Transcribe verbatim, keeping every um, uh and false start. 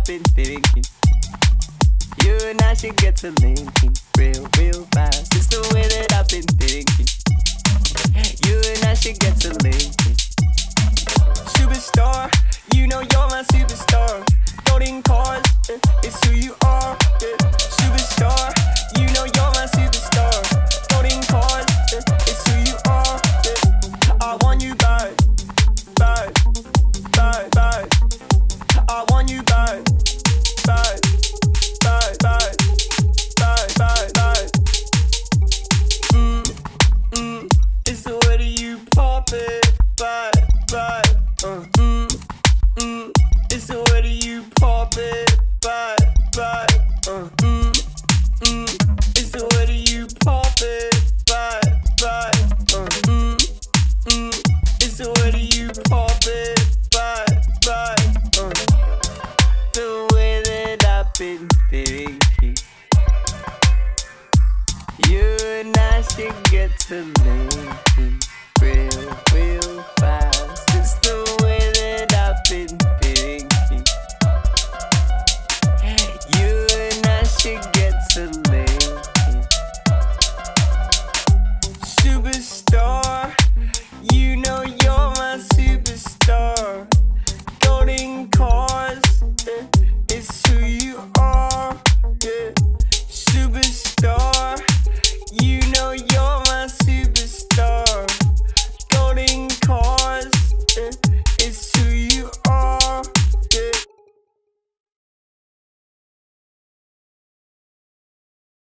I've been thinking. You and I should get to linking real, real fast. It's the way that I've been thinking. You and I should get to linking. Superstar, you know you're my superstar. Golden cars, it's who you are. Superstar, you know you're my superstar. Golden cars, it's who you are. I want you back, back, back, back. I want you back, back, back, back, back, back, back. Mm, mm, it's the way that you pop it, back, back. Uh, mm, mm, it's the way that you pop it, back, back. Uh, mm, mm, it's the way that you pop it, back, back. Uh, mm, mm, it's the way that you pop it, back, back. Uh, the way that I've been thinking. You and I should get to linking.